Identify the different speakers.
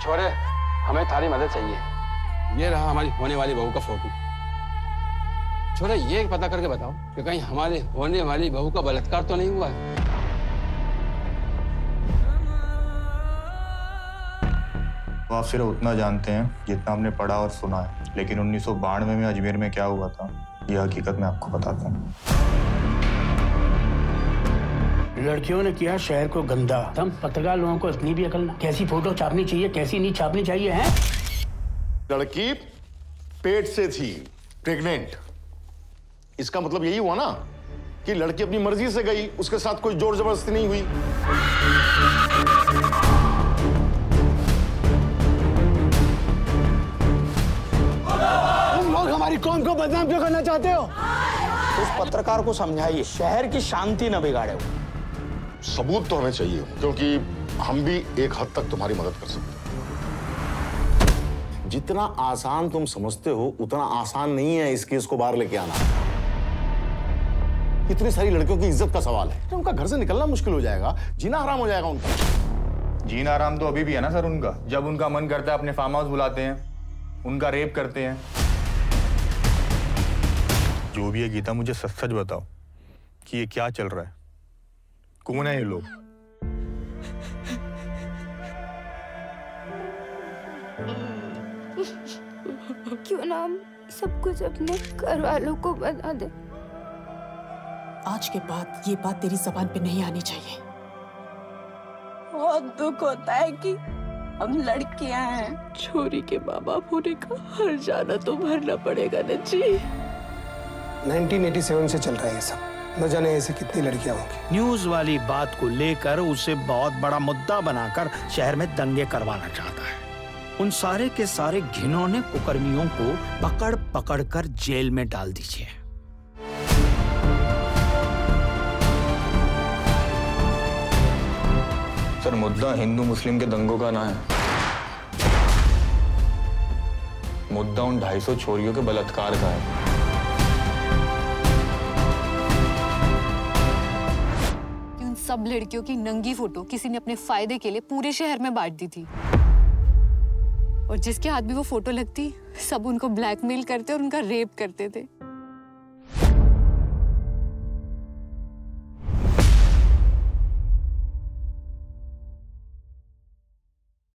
Speaker 1: छोरे, हमें थारी मदद चाहिए। ये रहा हमारी होने वाली बहू का फोटो। छोरे, ये पता करके बताओ कि कहीं हमारे होने वाली बहू का बलात्कार तो नहीं हुआ है।
Speaker 2: तो आप सिर्फ उतना जानते हैं जितना आपने पढ़ा और सुना है, लेकिन 1992 में अजमेर में क्या हुआ था यह हकीकत मैं आपको बताता हूँ।
Speaker 3: लड़कियों ने किया शहर को गंदा। हम पत्रकार लोगों को इतनी भी अकल ना, कैसी फोटो छापनी चाहिए कैसी नहीं छापनी चाहिए है।
Speaker 4: लड़की पेट से थी, प्रेग्नेंट। इसका मतलब यही हुआ ना कि लड़की अपनी मर्जी से गई, उसके साथ कोई जोर जबरदस्ती नहीं हुई।
Speaker 3: तुम लोग हमारी कौम को बदनाम क्यों करना चाहते हो?
Speaker 5: उस पत्रकार को समझाइए शहर की शांति न बिगाड़े।
Speaker 4: सबूत तो हमें चाहिए, क्योंकि हम भी एक हद तक तुम्हारी मदद कर सकते हैं। जितना आसान तुम समझते हो उतना आसान नहीं है इस केस को बाहर लेके आना। इतनी सारी लड़कियों की इज्जत का सवाल है, तो उनका घर से निकलना मुश्किल हो जाएगा, जीना हराम हो जाएगा उनका।
Speaker 2: जीना आराम तो अभी भी है ना सर उनका। जब उनका मन करता है अपने फार्म हाउस बुलाते हैं, उनका रेप करते हैं। जो भी है गीता, मुझे सच सच बताओ कि ये क्या चल रहा है, कौन है ये लोग?
Speaker 6: क्यों ना हम सब कुछ अपने घर वालों को बता दे।
Speaker 7: आज के बाद ये बात तेरी जबान पे नहीं आनी चाहिए।
Speaker 6: बहुत दुख होता है कि हम लड़कियां हैं।
Speaker 7: छोरी के माँ बाप होने का हर जाना तो भरना पड़ेगा न जी।
Speaker 8: 1987 से चल रहा है ये सब, न जाने ऐसे कितनी लड़कियां होंगी।
Speaker 3: न्यूज वाली बात को लेकर उसे बहुत बड़ा मुद्दा बनाकर शहर में दंगे करवाना चाहता है। उन सारे के सारे घिनौने कुकर्मियों को पकड़ पकड़ कर जेल में डाल दीजिए।
Speaker 2: सर, मुद्दा हिंदू मुस्लिम के दंगों का ना है, मुद्दा उन 250 छोरियों के बलात्कार का है।
Speaker 9: सब लड़कियों की नंगी फोटो किसी ने अपने फायदे के लिए पूरे शहर में बांट दी थी, और जिसके हाथ भी वो फोटो लगती सब उनको ब्लैकमेल करते और उनका रेप करते थे।